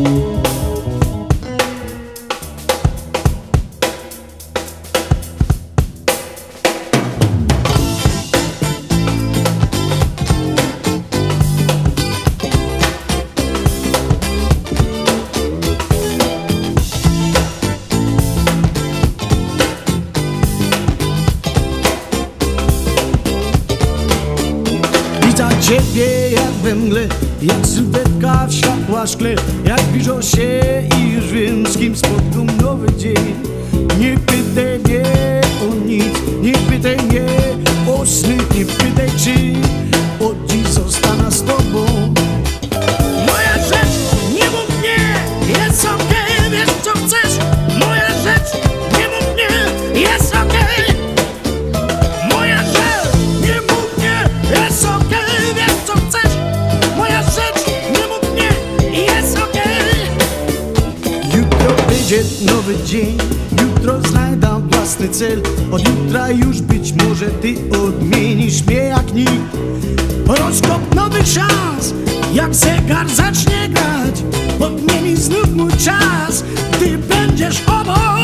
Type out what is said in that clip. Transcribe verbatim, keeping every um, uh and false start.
Ciebie jak we mgle, jak sylwetka w światła szkle, jak zbliżą się i już wiem, z kim spotkam nowy dzień. Nie pytaj mnie o nic, nie pytaj mnie o sny, nie pytaj, czy od dziś zostanę z tobą. Moja rzecz, nie mów mnie, jest okej, wiesz co chcesz. Moja rzecz, nie mów mnie, jest okej. Moja rzecz, nie mów mnie, jest okej. Nowy dzień, jutro znajdę własny cel. Od jutra już być może ty odmienisz mnie jak nikt. Horoskop nowych szans, jak zegar zacznie grać, odmieni znów mój czas. Ty będziesz obok.